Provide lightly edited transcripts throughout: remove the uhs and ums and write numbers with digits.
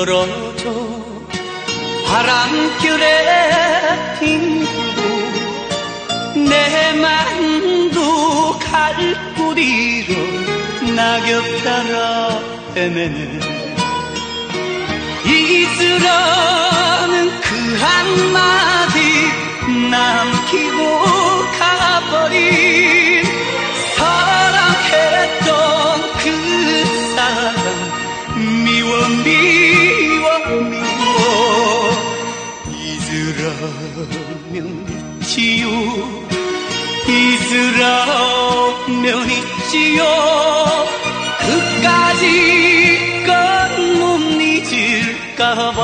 떨어져 바람결에 뒹굴고 내 맘도 갈고리로 낙엽 따라 헤매네. 잊으라는 그 한마디 남기고 가버린 사랑했던 그 사람 미워 미워 미워. 잊으라면 잊지요, 잊으라면 잊지요. 그까짓 건 못 잊을까봐.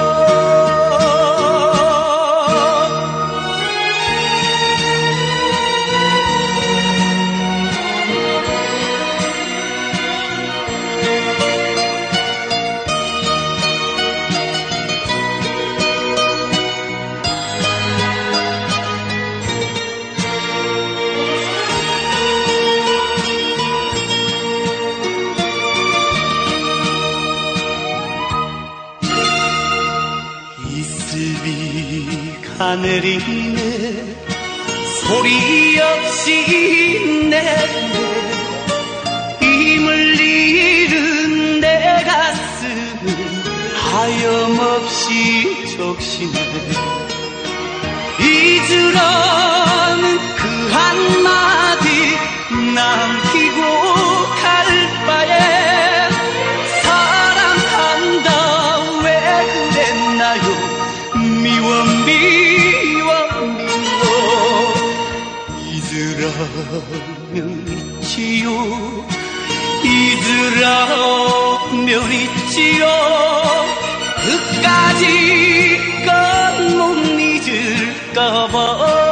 이슬비가 내리네. 소리 없이 내리네. 힘을 잃은 내 가슴은 하염없이 적시네. 잊으라는 그 한마디 남기고 갈 바에 사랑한다 왜 그랬나요. 미워 미워 미워. 잊으라면 잊지요, 잊으라면 잊지요. 그까짓 건 못 잊을까봐.